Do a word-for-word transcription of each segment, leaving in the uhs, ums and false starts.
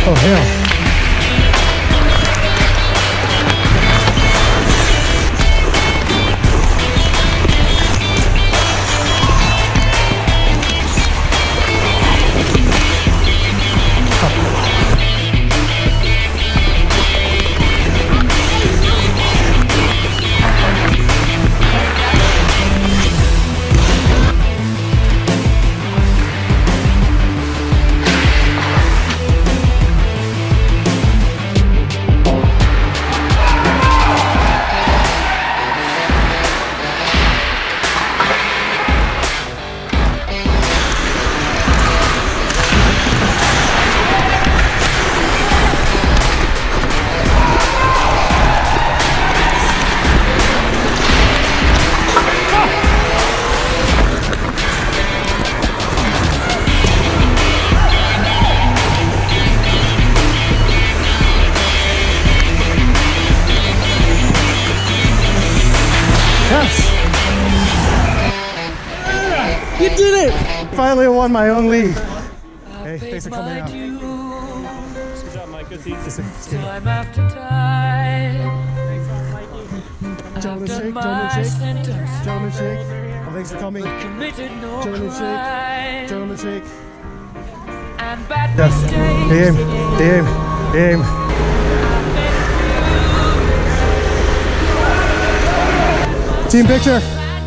Oh, hell. You did it! Finally won my own league. Hey, thanks for coming out. Good job, Mike. Good season. Time after time. Gentlemen shake, gentlemen shake, gentlemen shake. Oh, thanks for coming. Gentlemen shake, gentlemen shake. Yes, game, game, game. Team picture.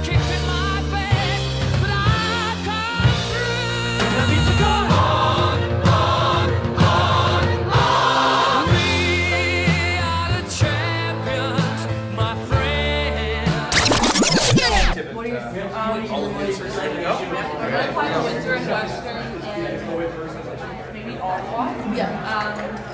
What are your um, all of these are ready to go? I like Windsor and Western and maybe Ottawa. Yeah. Um,